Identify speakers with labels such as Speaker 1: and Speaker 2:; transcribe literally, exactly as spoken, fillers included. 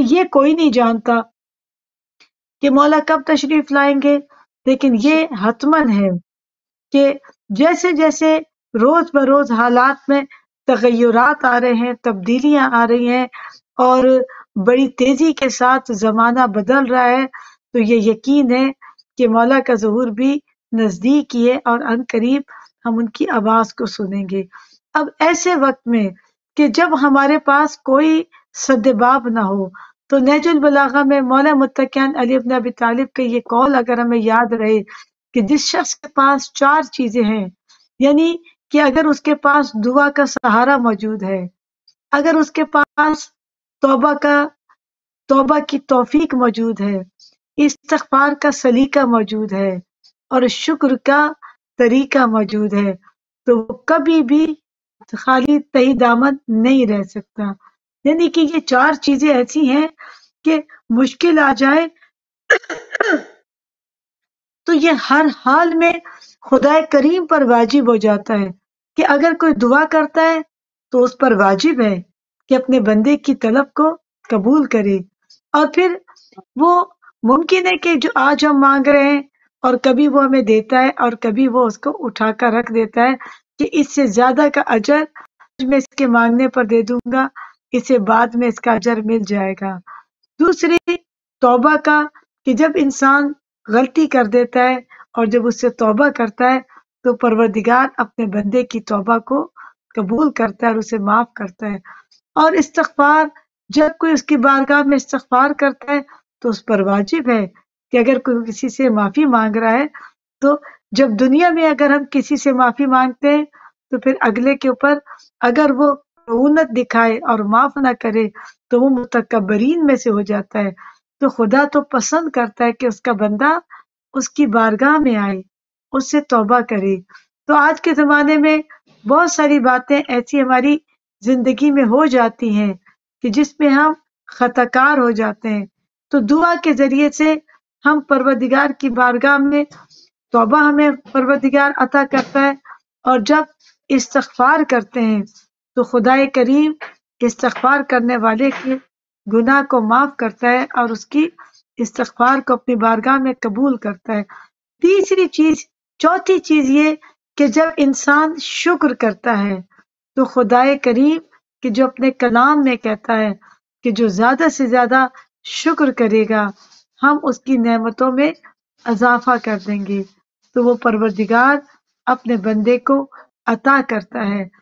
Speaker 1: یہ کوئی نہیں جانتا کہ مولا کب تشریف لائیں گے، لیکن یہ حتمن ہے کہ جیسے جیسے روز بروز حالات میں تغیرات آ رہے ہیں، تبدیلیاں آ رہی ہیں اور بڑی تیزی کے ساتھ زمانہ بدل رہا ہے، تو یہ یقین ہے کہ مولا کا ظہور بھی نزدیک ہی ہے اور ان قریب ہم ان کی آواز کو سنیں گے۔ اب ایسے وقت میں کہ جب ہمارے پاس کوئی سد باب نہ ہو، تو نہج البلاغہ میں مولا متقین علی بن ابی طالب کے یہ قول اگر ہمیں یاد رہے کہ جس شخص کے پاس چار چیزیں ہیں، یعنی کہ اگر اس کے پاس دعا کا سہارا موجود ہے، اگر اس کے پاس توبہ کا توبہ کی توفیق موجود ہے، استغفار کا سلیقہ موجود ہے اور شکر کا طریقہ موجود ہے، تو وہ کبھی بھی خالی تہی دامن نہیں رہ سکتا۔ یعنی کہ یہ چار چیزیں ایسی ہیں کہ مشکل آ جائے تو یہ ہر حال میں خدا کریم پر واجب ہو جاتا ہے کہ اگر کوئی دعا کرتا ہے تو اس پر واجب ہے کہ اپنے بندے کی طلب کو قبول کرے۔ اور پھر وہ ممکن ہے کہ جو آج ہم مانگ رہے ہیں اور کبھی وہ ہمیں دیتا ہے اور کبھی وہ اس کو اٹھا کر رکھ دیتا ہے کہ اس سے زیادہ کا اجر میں اس کے مانگنے پر دے دوں گا، اسے بعد میں اس کا اجر مل جائے گا۔ دوسری توبہ کا کہ جب انسان غلطی کر دیتا ہے اور جب اس سے توبہ کرتا ہے تو پروردگار اپنے بندے کی توبہ کو قبول کرتا ہے اور اسے معاف کرتا ہے۔ اور استغفار، جب کوئی اس کی بارگاہ میں استغفار کرتا ہے تو اس پر واجب ہے کہ اگر کوئی کسی سے معافی مانگ رہا ہے تو جب دنیا میں اگر ہم کسی سے معافی مانگتے ہیں تو پھر اگلے کے اوپر اگر وہ رعونت دکھائے اور معاف نہ کرے تو وہ متکبرین میں سے ہو جاتا ہے۔ تو خدا تو پسند کرتا ہے کہ اس کا بندہ اس کی بارگاہ میں آئے، اس سے توبہ کرے۔ تو آج کے زمانے میں بہت ساری باتیں ایسی ہماری زندگی میں ہو جاتی ہیں کہ جس میں ہم خطا کار ہو جاتے ہیں، تو دعا کے ذریعے سے ہم پروردگار کی بارگاہ میں توبہ ہمیں پروردگار عطا کرتا ہے، اور جب استغفار کرتے ہیں تو خدا کریم استغفار کرنے والے کے گناہ کو معاف کرتا ہے اور اس کی استغفار کو اپنی بارگاہ میں قبول کرتا ہے۔ تیسری چیز چوتھی چیز یہ کہ جب انسان شکر کرتا ہے تو خدا کریم کہ جو اپنے کلام میں کہتا ہے کہ جو زیادہ سے زیادہ شکر کرے گا ہم اس کی نعمتوں میں اضافہ کر دیں گے، تو وہ پروردگار اپنے بندے کو عطا کرتا ہے۔